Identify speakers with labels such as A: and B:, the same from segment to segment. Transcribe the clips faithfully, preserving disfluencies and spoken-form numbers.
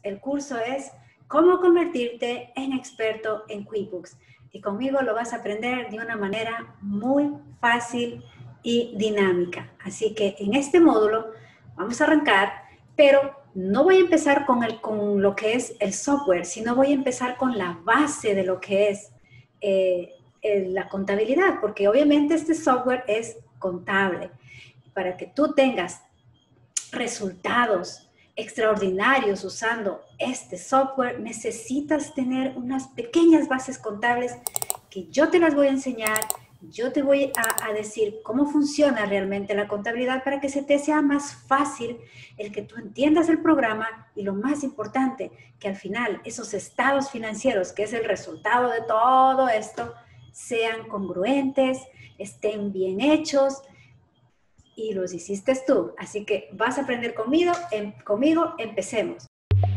A: El curso es cómo convertirte en experto en QuickBooks. Y conmigo lo vas a aprender de una manera muy fácil y dinámica. Así que en este módulo vamos a arrancar, pero no voy a empezar con, el, con lo que es el software, sino voy a empezar con la base de lo que es eh, el, la contabilidad, porque obviamente este software es contable. Para que tú tengas resultados extraordinarios usando este software, necesitas tener unas pequeñas bases contables que yo te las voy a enseñar. Yo te voy a, a decir cómo funciona realmente la contabilidad para que se te sea más fácil el que tú entiendas el programa y lo más importante, que al final esos estados financieros, que es el resultado de todo esto, sean congruentes, estén bien hechos y los hiciste tú. Así que vas a aprender conmigo, en, conmigo empecemos.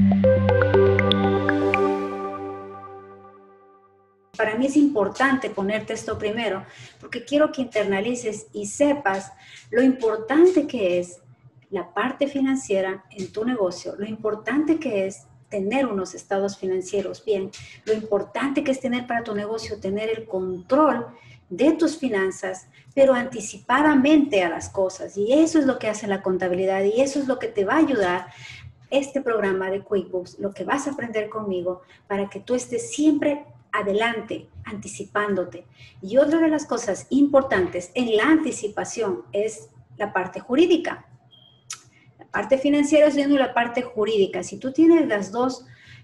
A: Para mí es importante ponerte esto primero, porque quiero que internalices y sepas lo importante que es la parte financiera en tu negocio, lo importante que es tener unos estados financieros bien, lo importante que es tener para tu negocio, tener el control de tus finanzas, pero anticipadamente a las cosas. Y eso es lo que hace la contabilidad y eso es lo que te va a ayudar este programa de QuickBooks, lo que vas a aprender conmigo para que tú estés siempre adelante, anticipándote. Y otra de las cosas importantes en la anticipación es la parte jurídica. La parte financiera es viendo la parte jurídica. Si tú tienes las dos,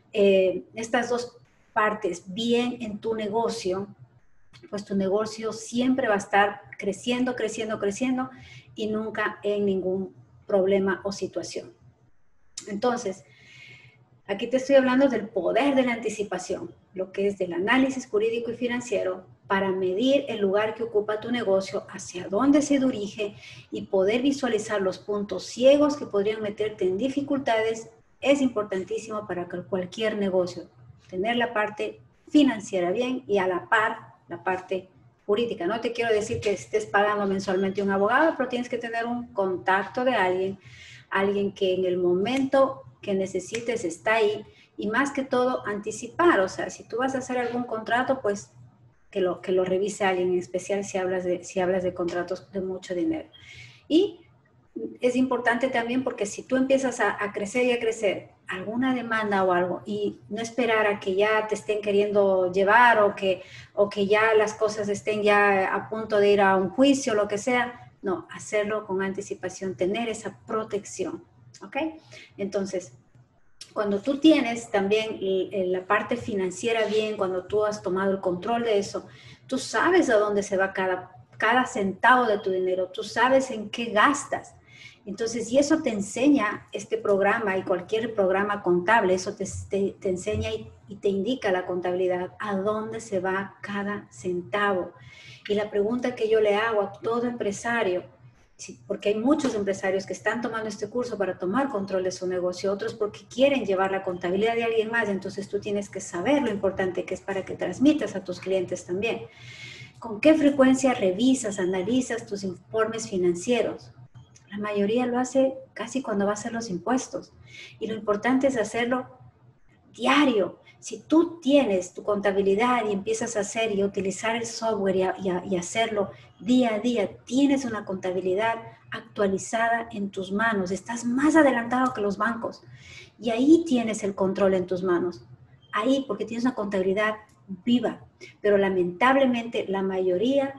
A: eh, estas dos partes bien en tu negocio, pues tu negocio siempre va a estar creciendo, creciendo, creciendo y nunca en ningún problema o situación. Entonces, aquí te estoy hablando del poder de la anticipación, lo que es del análisis jurídico y financiero para medir el lugar que ocupa tu negocio, hacia dónde se dirige y poder visualizar los puntos ciegos que podrían meterte en dificultades. Es importantísimo para cualquier negocio tener la parte financiera bien y a la par la parte jurídica. No te quiero decir que estés pagando mensualmente a un abogado, pero tienes que tener un contacto de alguien, alguien que en el momento que necesites está ahí y más que todo anticipar. O sea, si tú vas a hacer algún contrato, pues que lo, que lo revise alguien, en especial si hablas, de, si hablas de contratos de mucho dinero. Y es importante también porque si tú empiezas a, a crecer y a crecer alguna demanda o algo y no esperar a que ya te estén queriendo llevar o que, o que ya las cosas estén ya a punto de ir a un juicio o lo que sea, no, hacerlo con anticipación, tener esa protección. ¿Ok? Entonces, cuando tú tienes también la parte financiera bien, cuando tú has tomado el control de eso, tú sabes a dónde se va cada, cada centavo de tu dinero, tú sabes en qué gastas. Entonces, y eso te enseña este programa y cualquier programa contable, eso te, te, te enseña y, y te indica la contabilidad, a dónde se va cada centavo. Y la pregunta que yo le hago a todo empresario, sí, porque hay muchos empresarios que están tomando este curso para tomar control de su negocio, otros porque quieren llevar la contabilidad de alguien más, entonces tú tienes que saber lo importante que es para que transmitas a tus clientes también. ¿Con qué frecuencia revisas, analizas tus informes financieros? La mayoría lo hace casi cuando va a hacer los impuestos y lo importante es hacerlo diario. Si tú tienes tu contabilidad y empiezas a hacer y a utilizar el software y, a, y, a, y hacerlo día a día, tienes una contabilidad actualizada en tus manos, estás más adelantado que los bancos y ahí tienes el control en tus manos, ahí porque tienes una contabilidad viva, pero lamentablemente la mayoría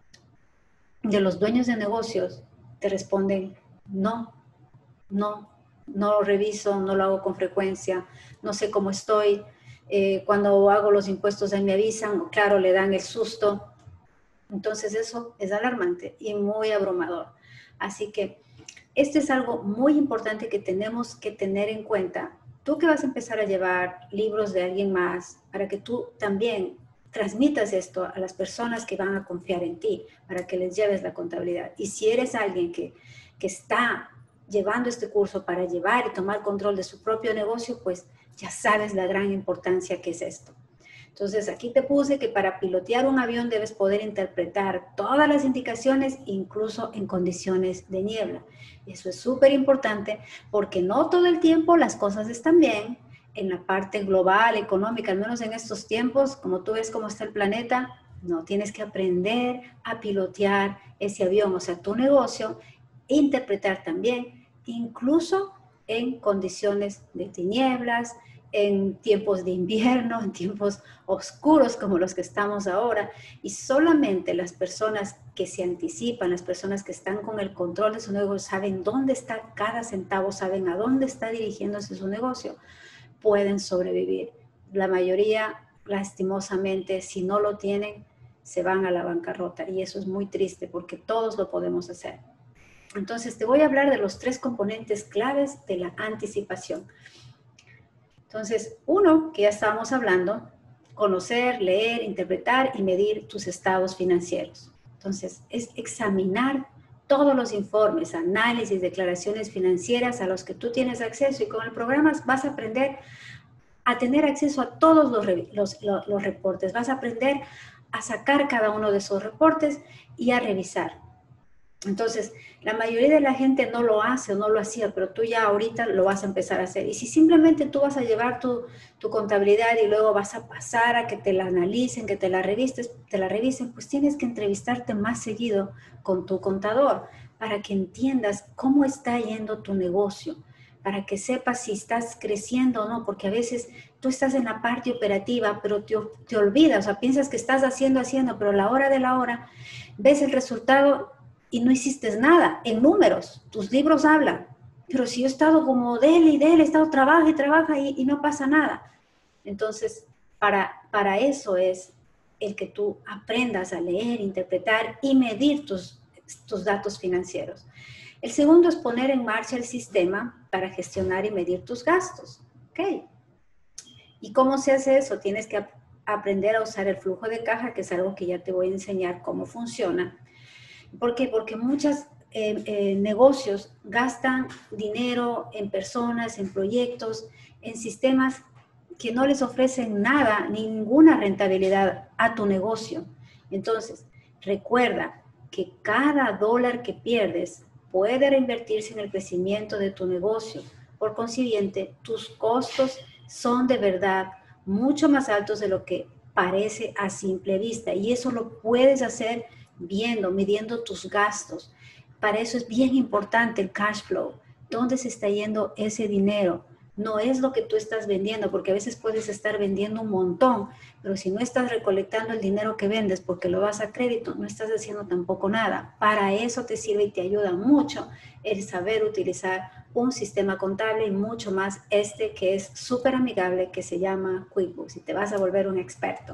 A: de los dueños de negocios te responden no, no, no lo reviso, no lo hago con frecuencia, no sé cómo estoy. Eh, cuando hago los impuestos ahí me avisan, claro, le dan el susto. Entonces eso es alarmante y muy abrumador. Así que esto es algo muy importante que tenemos que tener en cuenta. Tú que vas a empezar a llevar libros de alguien más para que tú también transmitas esto a las personas que van a confiar en ti, para que les lleves la contabilidad. Y si eres alguien que, que está llevando este curso para llevar y tomar control de su propio negocio, pues ya sabes la gran importancia que es esto. Entonces, aquí te puse que para pilotear un avión debes poder interpretar todas las indicaciones, incluso en condiciones de niebla. Eso es súper importante porque no todo el tiempo las cosas están bien, en la parte global, económica, al menos en estos tiempos, como tú ves cómo está el planeta, no, tienes que aprender a pilotear ese avión, o sea, tu negocio, interpretar también, incluso en condiciones de tinieblas, en tiempos de invierno, en tiempos oscuros como los que estamos ahora, y solamente las personas que se anticipan, las personas que están con el control de su negocio, saben dónde está cada centavo, saben a dónde está dirigiéndose su negocio, pueden sobrevivir. La mayoría, lastimosamente, si no lo tienen, se van a la bancarrota, y eso es muy triste porque todos lo podemos hacer. Entonces, te voy a hablar de los tres componentes claves de la anticipación. Entonces, uno, que ya estábamos hablando, conocer, leer, interpretar y medir tus estados financieros. Entonces, es examinar todos los informes, análisis, declaraciones financieras a los que tú tienes acceso, y con el programa vas a aprender a tener acceso a todos los, los, los, los reportes. Vas a aprender a sacar cada uno de esos reportes y a revisar. Entonces, la mayoría de la gente no lo hace o no lo hacía, pero tú ya ahorita lo vas a empezar a hacer. Y si simplemente tú vas a llevar tu, tu contabilidad y luego vas a pasar a que te la analicen, que te la revistes, te la revisen, pues tienes que entrevistarte más seguido con tu contador para que entiendas cómo está yendo tu negocio, para que sepas si estás creciendo o no, porque a veces tú estás en la parte operativa, pero te, te olvidas, o sea, piensas que estás haciendo, haciendo, pero a la hora de la hora ves el resultado y no hiciste nada, en números, tus libros hablan, pero si yo he estado como dele y dele, he estado trabaja y trabaja y, y no pasa nada. Entonces, para, para eso es el que tú aprendas a leer, interpretar y medir tus, tus datos financieros. El segundo es poner en marcha el sistema para gestionar y medir tus gastos. ¿Ok? ¿Y cómo se hace eso? Tienes que ap- aprender a usar el flujo de caja, que es algo que ya te voy a enseñar cómo funciona. ¿Por qué? Porque muchos eh, eh, negocios gastan dinero en personas, en proyectos, en sistemas que no les ofrecen nada, ninguna rentabilidad a tu negocio. Entonces, recuerda que cada dólar que pierdes puede reinvertirse en el crecimiento de tu negocio. Por consiguiente, tus costos son de verdad mucho más altos de lo que parece a simple vista. Y eso lo puedes hacer viendo, midiendo tus gastos. Para eso es bien importante el cash flow. ¿Dónde se está yendo ese dinero? No es lo que tú estás vendiendo, porque a veces puedes estar vendiendo un montón, pero si no estás recolectando el dinero que vendes porque lo vas a crédito, no estás haciendo tampoco nada. Para eso te sirve y te ayuda mucho el saber utilizar un sistema contable, y mucho más este que es súper amigable, que se llama QuickBooks, y te vas a volver un experto.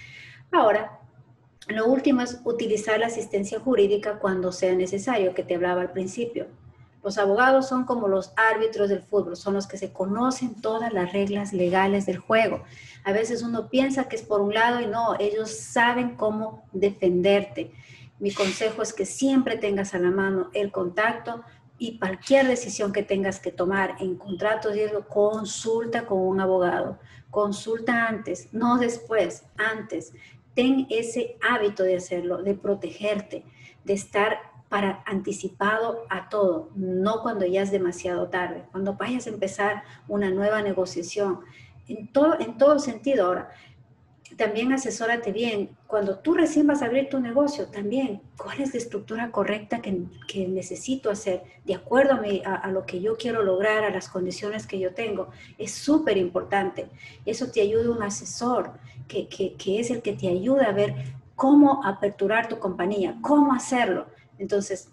A: Ahora, lo último es utilizar la asistencia jurídica cuando sea necesario, que te hablaba al principio. Los abogados son como los árbitros del fútbol, son los que se conocen todas las reglas legales del juego. A veces uno piensa que es por un lado y no, ellos saben cómo defenderte. Mi consejo es que siempre tengas a la mano el contacto, y cualquier decisión que tengas que tomar en contratos, riesgo, consulta con un abogado. Consulta antes, no después, antes. Ten ese hábito de hacerlo, de protegerte, de estar para anticipado a todo, no cuando ya es demasiado tarde, cuando vayas a empezar una nueva negociación, en todo, en todo sentido. Ahora, también asesórate bien, cuando tú recién vas a abrir tu negocio, también, ¿cuál es la estructura correcta que, que necesito hacer de acuerdo a, mi, a, a lo que yo quiero lograr, a las condiciones que yo tengo? Es súper importante. Eso te ayuda un asesor, que, que, que es el que te ayuda a ver cómo aperturar tu compañía, cómo hacerlo. Entonces,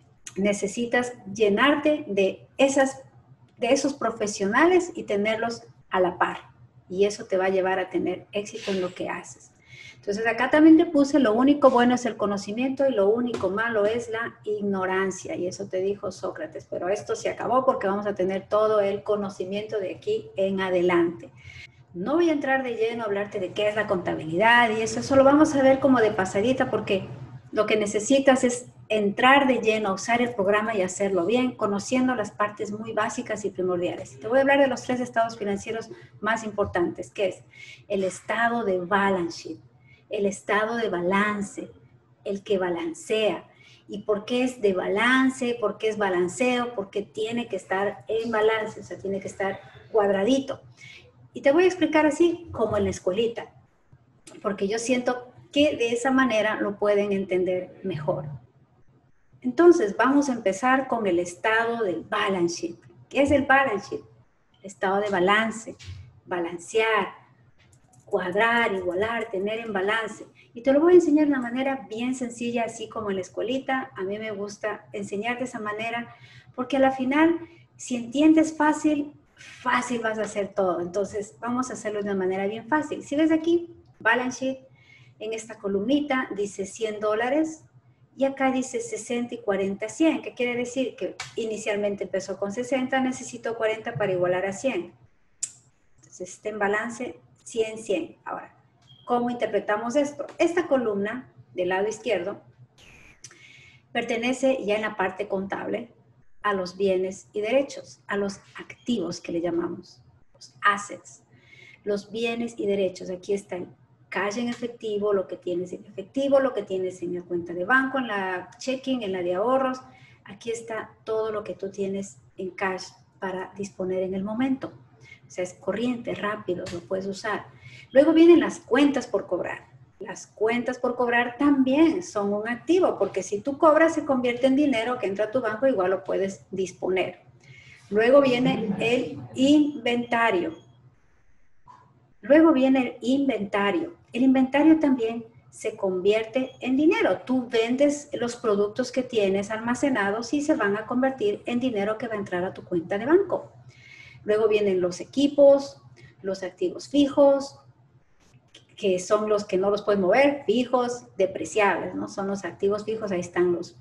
A: necesitas llenarte de, esas, de esos profesionales y tenerlos a la par. Y eso te va a llevar a tener éxito en lo que haces. Entonces, acá también te puse, lo único bueno es el conocimiento y lo único malo es la ignorancia. Y eso te dijo Sócrates. Pero esto se acabó porque vamos a tener todo el conocimiento de aquí en adelante. No voy a entrar de lleno a hablarte de qué es la contabilidad y eso, solo vamos a ver como de pasadita, porque lo que necesitas es entrar de lleno a usar el programa y hacerlo bien, conociendo las partes muy básicas y primordiales. Te voy a hablar de los tres estados financieros más importantes, que es el estado de balance sheet, el estado de balance, el que balancea. ¿Y por qué es de balance? ¿Por qué es balanceo? Porque tiene que estar en balance, o sea, tiene que estar cuadradito. Y te voy a explicar así como en la escuelita, porque yo siento que de esa manera lo pueden entender mejor. Entonces, vamos a empezar con el estado del balance sheet. ¿Qué es el balance sheet? El estado de balance, balancear, cuadrar, igualar, tener en balance. Y te lo voy a enseñar de una manera bien sencilla, así como en la escuelita. A mí me gusta enseñar de esa manera, porque a la final, si entiendes fácil, fácil vas a hacer todo. Entonces, vamos a hacerlo de una manera bien fácil. Si ves aquí, balance sheet, en esta columnita dice cien dólares, y acá dice sesenta y cuarenta, cien, que quiere decir que inicialmente empezó con sesenta, necesito cuarenta para igualar a cien. Entonces está en balance cien, cien. Ahora, ¿cómo interpretamos esto? Esta columna del lado izquierdo pertenece ya en la parte contable a los bienes y derechos, a los activos que le llamamos, los assets, los bienes y derechos. Aquí está el cash en efectivo, lo que tienes en efectivo, lo que tienes en la cuenta de banco, en la checking, en la de ahorros. Aquí está todo lo que tú tienes en cash para disponer en el momento. O sea, es corriente, rápido, lo puedes usar. Luego vienen las cuentas por cobrar. Las cuentas por cobrar también son un activo, porque si tú cobras se convierte en dinero que entra a tu banco, igual lo puedes disponer. Luego viene el inventario. Luego viene el inventario. El inventario también se convierte en dinero. Tú vendes los productos que tienes almacenados y se van a convertir en dinero que va a entrar a tu cuenta de banco. Luego vienen los equipos, los activos fijos, que son los que no los puedes mover, fijos, depreciables, ¿no? Son los activos fijos, ahí están los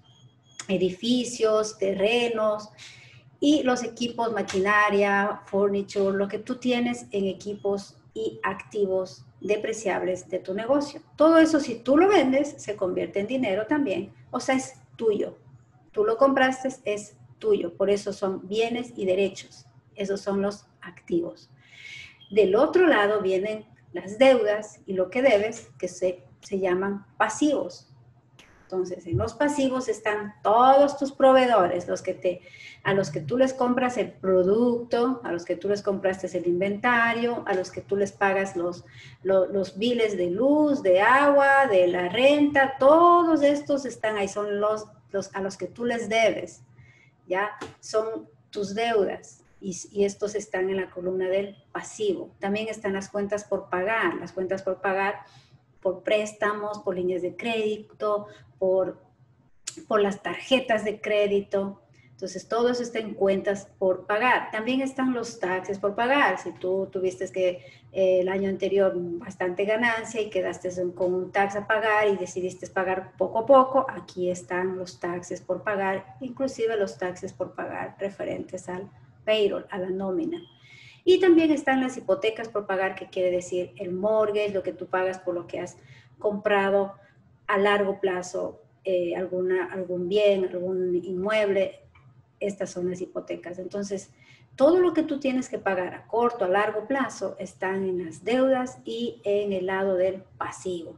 A: edificios, terrenos, y los equipos, maquinaria, furniture, lo que tú tienes en equipos y activos depreciables de tu negocio. Todo eso, si tú lo vendes, se convierte en dinero también, o sea, es tuyo. Tú lo compraste, es tuyo, por eso son bienes y derechos. Esos son los activos. Del otro lado vienen las deudas y lo que debes, que se, se llaman pasivos. Entonces, en los pasivos están todos tus proveedores, los que te, a los que tú les compras el producto, a los que tú les compraste el inventario, a los que tú les pagas los, los, los biles de luz, de agua, de la renta, todos estos están ahí, son los, los a los que tú les debes, ¿ya? Son tus deudas. Y, y estos están en la columna del pasivo. También están las cuentas por pagar, las cuentas por pagar por préstamos, por líneas de crédito, por, por las tarjetas de crédito. Entonces, todo eso está en cuentas por pagar. También están los taxes por pagar. Si tú tuviste que eh, el año anterior bastante ganancia y quedaste con un tax a pagar y decidiste pagar poco a poco, aquí están los taxes por pagar, inclusive los taxes por pagar referentes al payroll, a la nómina. Y también están las hipotecas por pagar, que quiere decir el mortgage, lo que tú pagas por lo que has comprado a largo plazo, eh, alguna, algún bien, algún inmueble. Estas son las hipotecas. Entonces, todo lo que tú tienes que pagar a corto, a largo plazo, están en las deudas y en el lado del pasivo.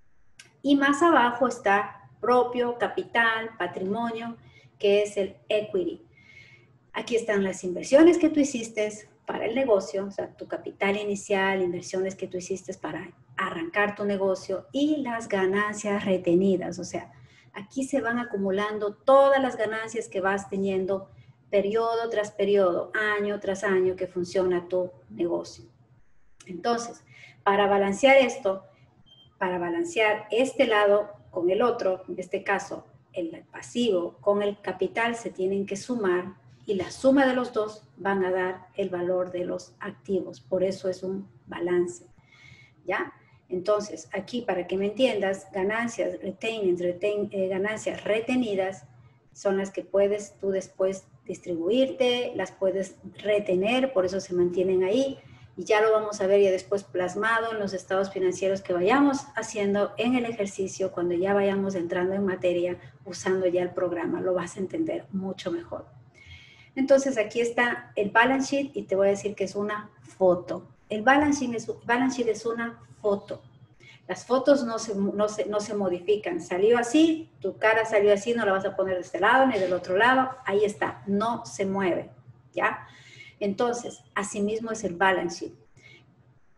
A: Y más abajo está propio, capital, patrimonio, que es el equity. Aquí están las inversiones que tú hiciste para el negocio, o sea, tu capital inicial, inversiones que tú hiciste para arrancar tu negocio y las ganancias retenidas. O sea, aquí se van acumulando todas las ganancias que vas teniendo periodo tras periodo, año tras año que funciona tu negocio. Entonces, para balancear esto, para balancear este lado con el otro, en este caso el pasivo con el capital, se tienen que sumar y la suma de los dos van a dar el valor de los activos. Por eso es un balance, ¿ya? Entonces, aquí para que me entiendas, ganancias, retain, retain, eh, ganancias retenidas son las que puedes tú después distribuirte, las puedes retener, por eso se mantienen ahí. Y ya lo vamos a ver ya después plasmado en los estados financieros que vayamos haciendo en el ejercicio, cuando ya vayamos entrando en materia, usando ya el programa, lo vas a entender mucho mejor. Entonces aquí está el balance sheet y te voy a decir que es una foto. El balance sheet es, balance sheet es una foto. Las fotos no se, no, se, no se modifican. Salió así, tu cara salió así, no la vas a poner de este lado ni del otro lado. Ahí está, no se mueve, ¿ya? Entonces, asimismo es el balance sheet.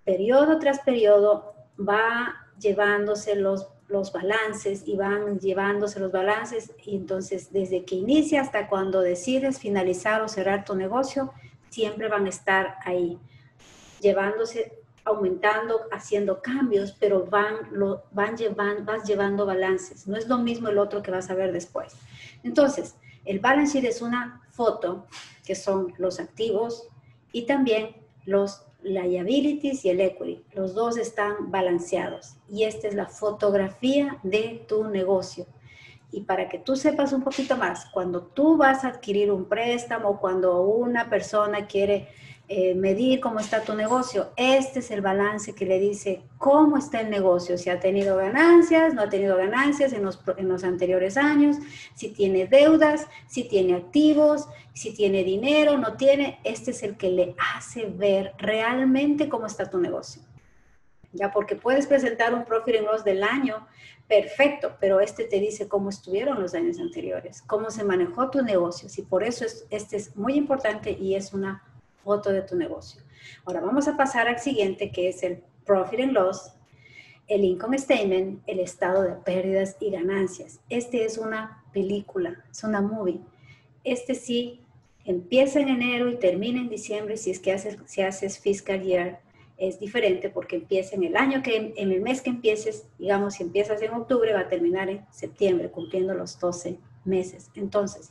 A: periodo tras periodo va llevándose los, los balances y van llevándose los balances y entonces desde que inicia hasta cuando decides finalizar o cerrar tu negocio, siempre van a estar ahí, llevándose, aumentando, haciendo cambios, pero van, lo, van llevando, vas llevando balances. No es lo mismo el otro que vas a ver después. Entonces, el balance sheet es una foto que son los activos y también los liabilities y el equity. Los dos están balanceados y esta es la fotografía de tu negocio. Y para que tú sepas un poquito más, cuando tú vas a adquirir un préstamo, cuando una persona quiere eh, medir cómo está tu negocio, este es el balance que le dice cómo está el negocio, si ha tenido ganancias, no ha tenido ganancias en los, en los anteriores años, si tiene deudas, si tiene activos, si tiene dinero, no tiene. Este es el que le hace ver realmente cómo está tu negocio. Ya, porque puedes presentar un profit and loss del año, perfecto, pero este te dice cómo estuvieron los años anteriores, cómo se manejó tu negocio. Y por eso es, este es muy importante y es una foto de tu negocio. Ahora vamos a pasar al siguiente, que es el profit and loss, el income statement, el estado de pérdidas y ganancias. Este es una película, es una movie. Este sí empieza en enero y termina en diciembre si es que haces, si haces fiscal year. Es diferente porque empieza en el año que, en el mes que empieces, digamos, si empiezas en octubre, va a terminar en septiembre, cumpliendo los doce meses. Entonces,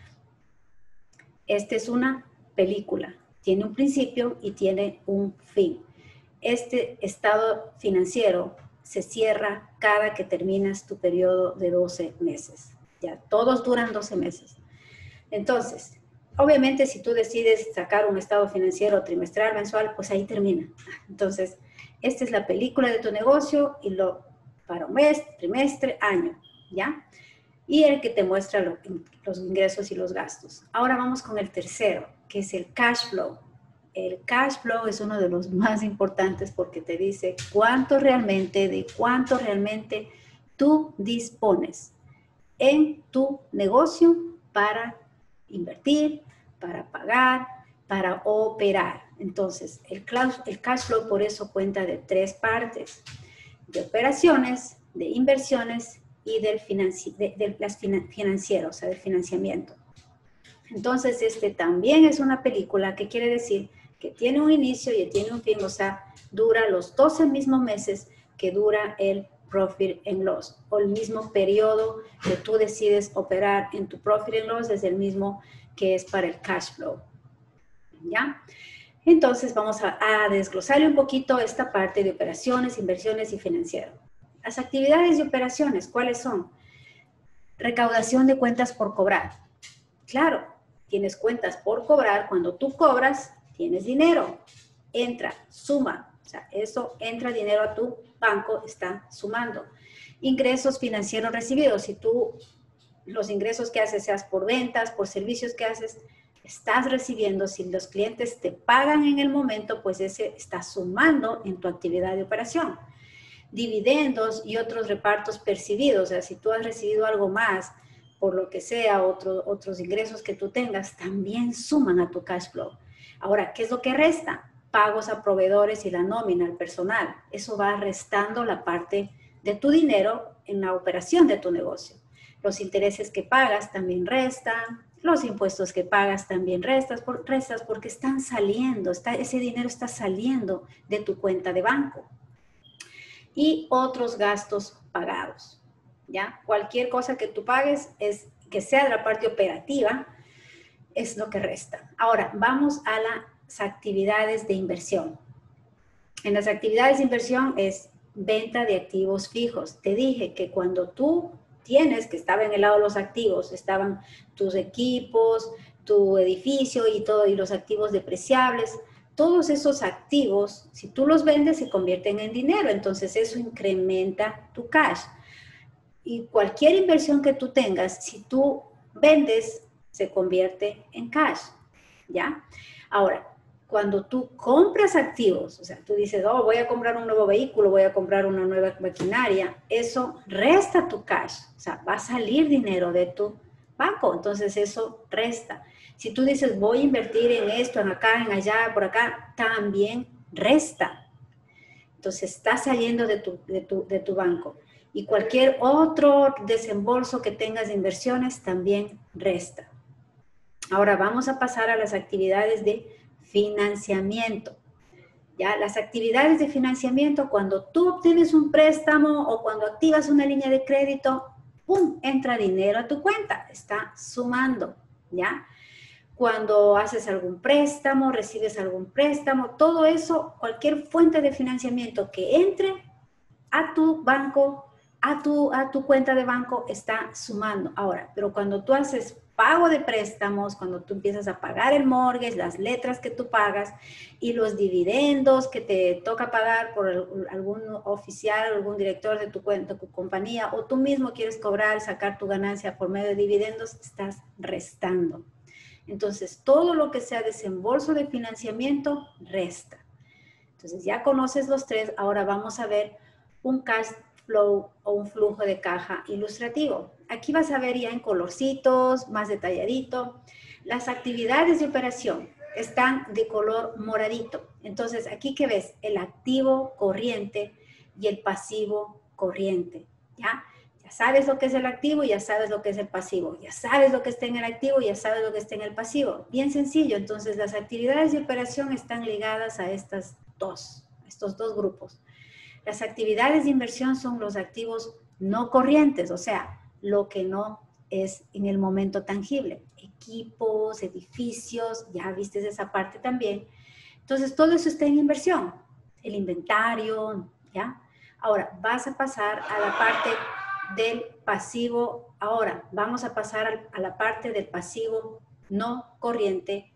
A: esta es una película, tiene un principio y tiene un fin. Este estado financiero se cierra cada que terminas tu periodo de doce meses. Ya, todos duran doce meses. Entonces, obviamente, si tú decides sacar un estado financiero trimestral, mensual, pues ahí termina. Entonces, esta es la película de tu negocio y lo para un mes, trimestre, año, ¿ya? Y el que te muestra lo, los ingresos y los gastos. Ahora vamos con el tercero, que es el cash flow. El cash flow es uno de los más importantes porque te dice cuánto realmente, de cuánto realmente tú dispones en tu negocio para invertir, para pagar, para operar. Entonces, el cash, el cash flow por eso cuenta de tres partes, de operaciones, de inversiones y del financi de, de las finan financieras, o sea, del financiamiento. Entonces, este también es una película que quiere decir que tiene un inicio y tiene un fin, o sea, dura los doce mismos meses que dura el profit and loss, o el mismo periodo que tú decides operar en tu profit and loss es el mismo que es para el cash flow, ¿ya? Entonces vamos a, a desglosarle un poquito esta parte de operaciones, inversiones y financiero. Las actividades de operaciones, ¿cuáles son? Recaudación de cuentas por cobrar. Claro, tienes cuentas por cobrar, cuando tú cobras, tienes dinero, entra, suma, o sea, eso entra dinero a tu banco, está sumando. Ingresos financieros recibidos, si tú los ingresos que haces, seas por ventas, por servicios que haces, estás recibiendo, si los clientes te pagan en el momento, pues ese está sumando en tu actividad de operación. Dividendos y otros repartos percibidos, o sea, si tú has recibido algo más, por lo que sea, otro, otros ingresos que tú tengas, también suman a tu cash flow. Ahora, ¿qué es lo que resta? Pagos a proveedores y la nómina al personal. Eso va restando la parte de tu dinero en la operación de tu negocio. Los intereses que pagas también restan, los impuestos que pagas también restas, por, restas porque están saliendo, está, ese dinero está saliendo de tu cuenta de banco. Y otros gastos pagados, ¿ya? Cualquier cosa que tú pagues, es, que sea de la parte operativa, es lo que resta. Ahora, vamos a las actividades de inversión. En las actividades de inversión es venta de activos fijos. Te dije que cuando tú tienes, que estaba en el lado de los activos, estaban tus equipos, tu edificio y todo, y los activos depreciables. Todos esos activos, si tú los vendes, se convierten en dinero. Entonces, eso incrementa tu cash. Y cualquier inversión que tú tengas, si tú vendes, se convierte en cash, ¿ya? Ahora, cuando tú compras activos, o sea, tú dices, oh, voy a comprar un nuevo vehículo, voy a comprar una nueva maquinaria, eso resta tu cash, o sea, va a salir dinero de tu banco, entonces eso resta. Si tú dices, voy a invertir en esto, en acá, en allá, por acá, también resta. Entonces está saliendo de tu, de tu, de tu banco. Y cualquier otro desembolso que tengas de inversiones también resta. Ahora vamos a pasar a las actividades de financiamiento. ¿Ya? Las actividades de financiamiento, cuando tú obtienes un préstamo o cuando activas una línea de crédito, ¡pum!, entra dinero a tu cuenta, está sumando, ¿ya? Cuando haces algún préstamo, recibes algún préstamo, todo eso, cualquier fuente de financiamiento que entre a tu banco, a tu, a tu cuenta de banco, está sumando. Ahora, pero cuando tú haces pago de préstamos, cuando tú empiezas a pagar el mortgage, las letras que tú pagas y los dividendos que te toca pagar por algún oficial, algún director de tu cuenta, de tu compañía, o tú mismo quieres cobrar, sacar tu ganancia por medio de dividendos, estás restando. Entonces, todo lo que sea desembolso de financiamiento, resta. Entonces, ya conoces los tres, ahora vamos a ver un cash flow o un flujo de caja ilustrativo. Aquí vas a ver ya en colorcitos, más detalladito. Las actividades de operación están de color moradito. Entonces, aquí que ves el activo corriente y el pasivo corriente, ¿ya? Ya sabes lo que es el activo y ya sabes lo que es el pasivo. Ya sabes lo que está en el activo y ya sabes lo que está en el pasivo. Bien sencillo. Entonces, las actividades de operación están ligadas a estas dos, estos dos grupos. Las actividades de inversión son los activos no corrientes, o sea, lo que no es en el momento tangible. Equipos, edificios, ya viste esa parte también. Entonces, todo eso está en inversión. El inventario, ¿ya? Ahora, vas a pasar a la parte del pasivo. Ahora, vamos a pasar a la parte del pasivo no corriente,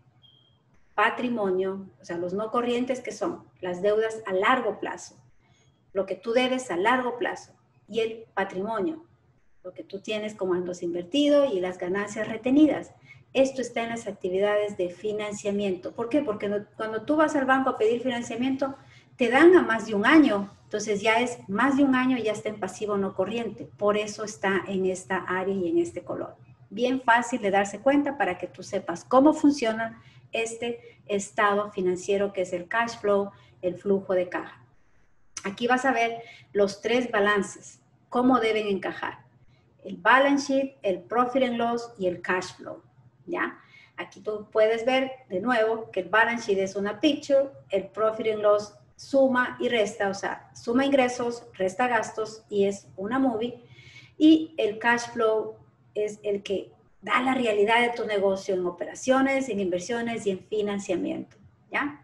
A: patrimonio, o sea, los no corrientes que son las deudas a largo plazo, lo que tú debes a largo plazo, y el patrimonio, lo que tú tienes como andos invertido y las ganancias retenidas. Esto está en las actividades de financiamiento. ¿Por qué? Porque no, cuando tú vas al banco a pedir financiamiento, te dan a más de un año. Entonces ya es más de un año y ya está en pasivo no corriente. Por eso está en esta área y en este color. Bien fácil de darse cuenta para que tú sepas cómo funciona este estado financiero que es el cash flow, el flujo de caja. Aquí vas a ver los tres balances, cómo deben encajar. El balance sheet, el profit and loss y el cash flow, ¿ya? Aquí tú puedes ver de nuevo que el balance sheet es una picture, el profit and loss suma y resta, o sea, suma ingresos, resta gastos y es una movie. Y el cash flow es el que da la realidad de tu negocio en operaciones, en inversiones y en financiamiento, ¿ya?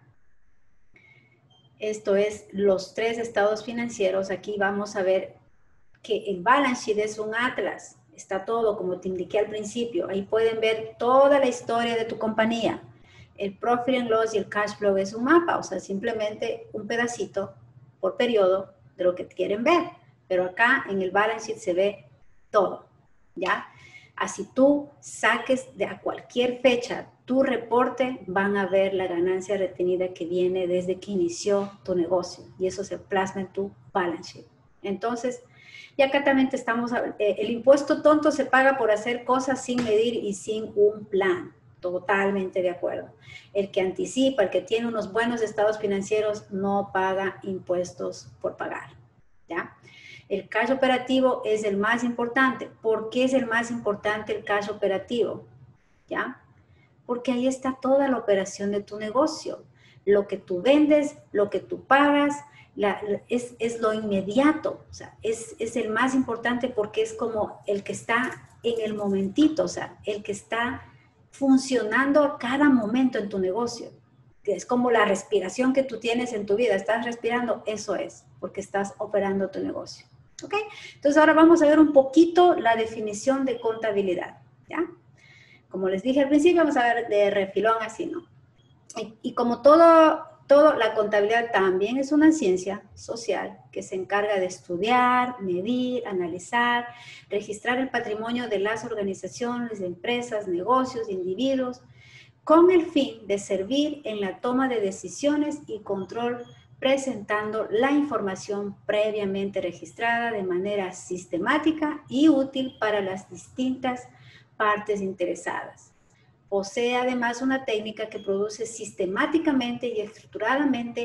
A: Esto es los tres estados financieros. Aquí vamos a ver que el balance sheet es un atlas. Está todo como te indiqué al principio. Ahí pueden ver toda la historia de tu compañía. El profit and loss y el cash flow es un mapa, o sea, simplemente un pedacito por periodo de lo que quieren ver. Pero acá en el balance sheet se ve todo, ¿ya? Así tú saques de a cualquier fecha tu reporte, van a ver la ganancia retenida que viene desde que inició tu negocio y eso se plasma en tu balance sheet. Entonces, y acá también te estamos, eh, el impuesto tonto se paga por hacer cosas sin medir y sin un plan. Totalmente de acuerdo. El que anticipa, el que tiene unos buenos estados financieros, no paga impuestos por pagar, ¿ya? El cash operativo es el más importante. ¿Por qué es el más importante el cash operativo? ¿Ya? Porque ahí está toda la operación de tu negocio. Lo que tú vendes, lo que tú pagas, la, es, es lo inmediato. O sea, es, es el más importante porque es como el que está en el momentito, o sea, el que está funcionando a cada momento en tu negocio. Es como la respiración que tú tienes en tu vida. Estás respirando, eso es, porque estás operando tu negocio. ¿Ok? Entonces ahora vamos a ver un poquito la definición de contabilidad, ¿ya? Como les dije al principio, vamos a ver de refilón así, ¿no? Y, y como todo, todo, la contabilidad también es una ciencia social que se encarga de estudiar, medir, analizar, registrar el patrimonio de las organizaciones, de empresas, negocios, individuos, con el fin de servir en la toma de decisiones y control, presentando la información previamente registrada de manera sistemática y útil para las distintas partes interesadas. Posee además una técnica que produce sistemáticamente y estructuradamente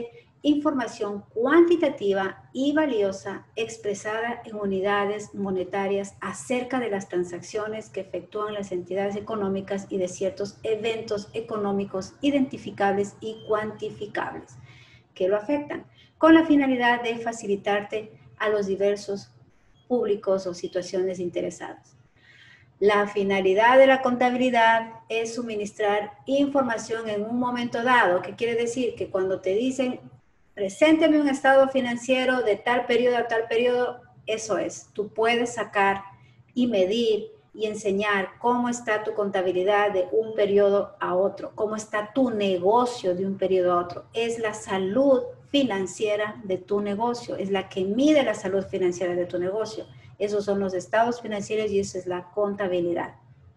A: información cuantitativa y valiosa expresada en unidades monetarias acerca de las transacciones que efectúan las entidades económicas y de ciertos eventos económicos identificables y cuantificables que lo afectan, con la finalidad de facilitarte a los diversos públicos o situaciones interesadas. La finalidad de la contabilidad es suministrar información en un momento dado, que quiere decir que cuando te dicen presénteme un estado financiero de tal periodo a tal periodo, eso es, tú puedes sacar y medir y enseñar cómo está tu contabilidad de un periodo a otro, cómo está tu negocio de un periodo a otro. Es la salud financiera de tu negocio, es la que mide la salud financiera de tu negocio. Esos son los estados financieros y eso es la contabilidad.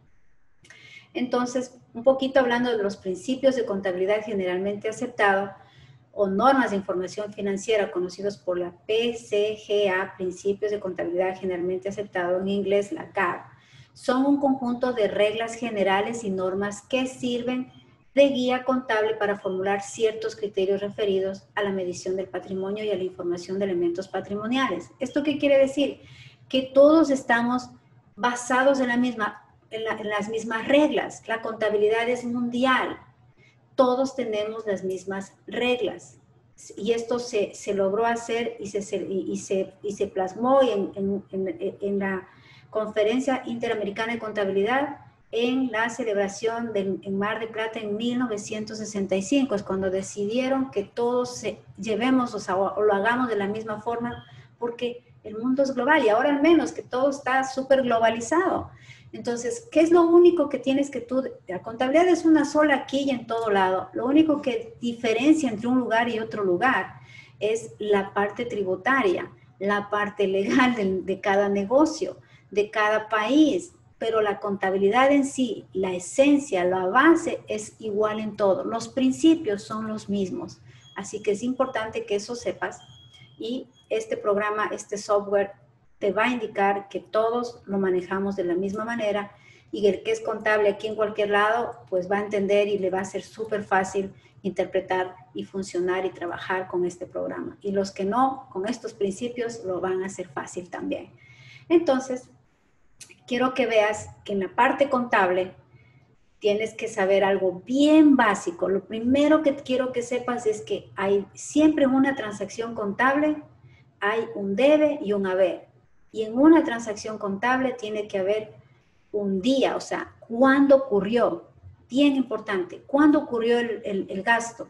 A: Entonces, un poquito hablando de los principios de contabilidad generalmente aceptados o normas de información financiera conocidos por la P C G A, Principios de Contabilidad Generalmente Aceptados, en inglés la G A P, son un conjunto de reglas generales y normas que sirven de guía contable para formular ciertos criterios referidos a la medición del patrimonio y a la información de elementos patrimoniales. ¿Esto qué quiere decir? Que todos estamos basados en, la misma, en, la, en las mismas reglas. La contabilidad es mundial. Todos tenemos las mismas reglas. Y esto se, se logró hacer y se, se, y se, y se plasmó en, en, en, en la Conferencia Interamericana de Contabilidad en la celebración de, en Mar del Plata en mil novecientos sesenta y cinco. Es cuando decidieron que todos se, llevemos o, sea, o lo hagamos de la misma forma porque el mundo es global y ahora al menos que todo está súper globalizado. Entonces, ¿qué es lo único que tienes que tú? La contabilidad es una sola aquí y en todo lado. Lo único que diferencia entre un lugar y otro lugar es la parte tributaria, la parte legal de, de cada negocio, de cada país. Pero la contabilidad en sí, la esencia, la base es igual en todo. Los principios son los mismos. Así que es importante que eso sepas. Y este programa, este software, te va a indicar que todos lo manejamos de la misma manera y el que es contable aquí en cualquier lado, pues va a entender y le va a ser súper fácil interpretar y funcionar y trabajar con este programa. Y los que no, con estos principios, lo van a hacer fácil también. Entonces, quiero que veas que en la parte contable tienes que saber algo bien básico. Lo primero que quiero que sepas es que hay siempre una transacción contable, hay un debe y un haber. Y en una transacción contable tiene que haber un día, o sea, ¿cuándo ocurrió? Bien importante, ¿cuándo ocurrió el, el, el gasto?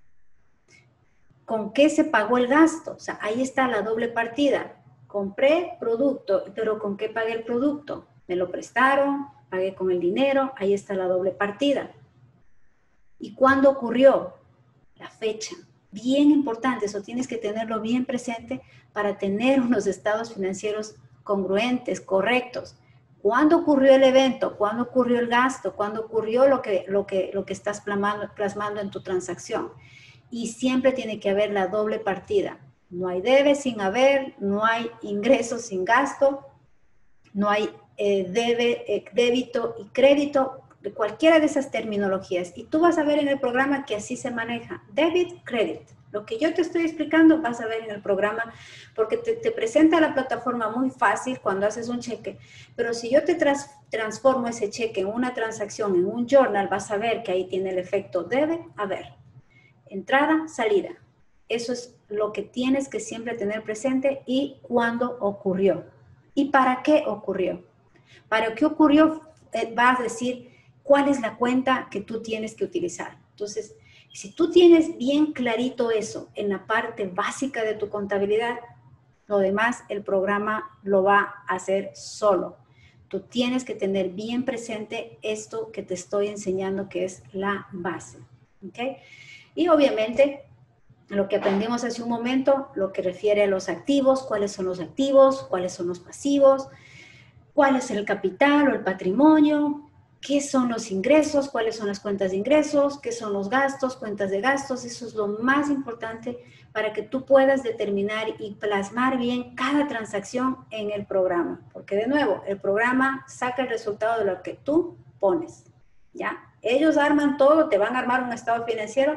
A: ¿Con qué se pagó el gasto? O sea, ahí está la doble partida. Compré producto, pero ¿con qué pagué el producto? Me lo prestaron, pagué con el dinero, ahí está la doble partida. ¿Y cuándo ocurrió? La fecha. Bien importante, eso tienes que tenerlo bien presente para tener unos estados financieros congruentes, correctos. ¿Cuándo ocurrió el evento? ¿Cuándo ocurrió el gasto? ¿Cuándo ocurrió lo que, lo que, lo que estás plasmando, plasmando en tu transacción? Y siempre tiene que haber la doble partida. No hay debe sin haber, no hay ingreso sin gasto, no hay eh, debe, eh, débito y crédito, de cualquiera de esas terminologías. Y tú vas a ver en el programa que así se maneja. Debit, credit. Lo que yo te estoy explicando vas a ver en el programa porque te, te presenta la plataforma muy fácil cuando haces un cheque. Pero si yo te trans, transformo ese cheque en una transacción, en un journal, vas a ver que ahí tiene el efecto debe, haber. Entrada, salida. Eso es lo que tienes que siempre tener presente y cuándo ocurrió. ¿Y para qué ocurrió? ¿Para qué ocurrió? Eh, vas a decir cuál es la cuenta que tú tienes que utilizar. Entonces, si tú tienes bien clarito eso en la parte básica de tu contabilidad, lo demás el programa lo va a hacer solo. Tú tienes que tener bien presente esto que te estoy enseñando que es la base. ¿Ok? Y obviamente, lo que aprendimos hace un momento, lo que refiere a los activos, cuáles son los activos, cuáles son los pasivos, cuál es el capital o el patrimonio, qué son los ingresos, cuáles son las cuentas de ingresos, qué son los gastos, cuentas de gastos. Eso es lo más importante para que tú puedas determinar y plasmar bien cada transacción en el programa. Porque de nuevo, el programa saca el resultado de lo que tú pones, ¿ya? Ellos arman todo, te van a armar un estado financiero,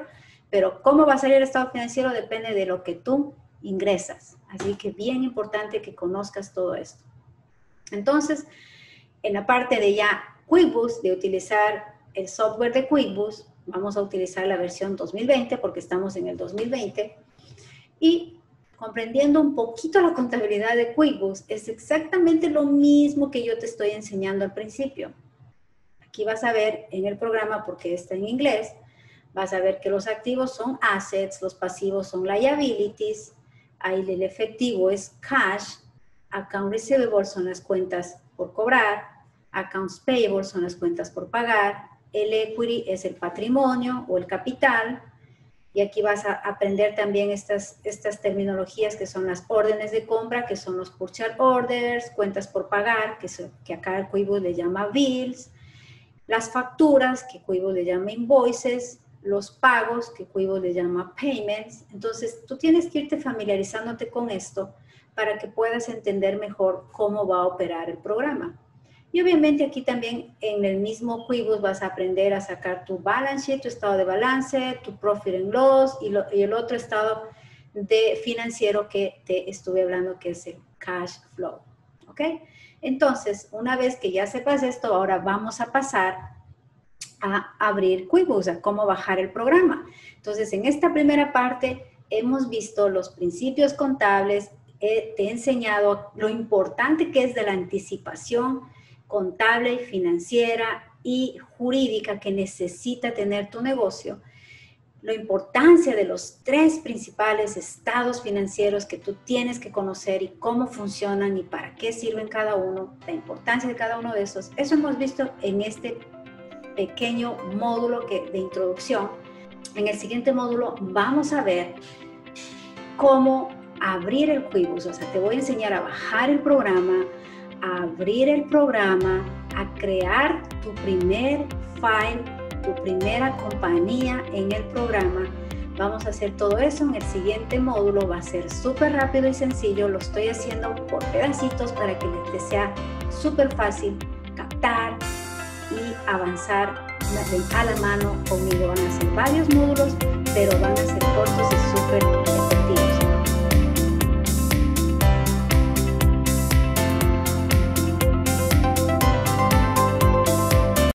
A: Pero cómo va a salir el estado financiero depende de lo que tú ingresas. Así que bien importante que conozcas todo esto. Entonces, en la parte de ya QuickBooks, de utilizar el software de QuickBooks, vamos a utilizar la versión dos mil veinte porque estamos en el dos mil veinte. Y comprendiendo un poquito la contabilidad de QuickBooks, es exactamente lo mismo que yo te estoy enseñando al principio. Aquí vas a ver en el programa, porque está en inglés, vas a ver que los activos son assets, los pasivos son liabilities, ahí el efectivo es cash, account receivable son las cuentas por cobrar, accounts payable son las cuentas por pagar, el equity es el patrimonio o el capital, y aquí vas a aprender también estas, estas terminologías que son las órdenes de compra, que son los purchase orders, cuentas por pagar, que, son, que acá el QuickBooks le llama bills, las facturas, que QuickBooks le llama invoices, los pagos, que QuickBooks le llama payments. Entonces, tú tienes que irte familiarizándote con esto para que puedas entender mejor cómo va a operar el programa. Y obviamente aquí también en el mismo QuickBooks vas a aprender a sacar tu balance sheet, tu estado de balance, tu profit and loss y, lo, y el otro estado de financiero que te estuve hablando, que es el cash flow. ¿Ok? Entonces, una vez que ya sepas esto, ahora vamos a pasar a abrir QuickBooks, a cómo bajar el programa. Entonces, en esta primera parte hemos visto los principios contables, eh, te he enseñado lo importante que es de la anticipación contable, financiera y jurídica que necesita tener tu negocio, la importancia de los tres principales estados financieros que tú tienes que conocer y cómo funcionan y para qué sirven cada uno, la importancia de cada uno de esos. Eso hemos visto en este pequeño módulo que, de introducción. En el siguiente módulo vamos a ver cómo abrir el QuickBooks. O sea, te voy a enseñar a bajar el programa, a abrir el programa, a crear tu primer file, tu primera compañía en el programa. Vamos a hacer todo eso en el siguiente módulo. Va a ser súper rápido y sencillo. Lo estoy haciendo por pedacitos para que te sea súper fácil captar y avanzar a la mano conmigo. Van a ser varios módulos, pero van a ser cortos.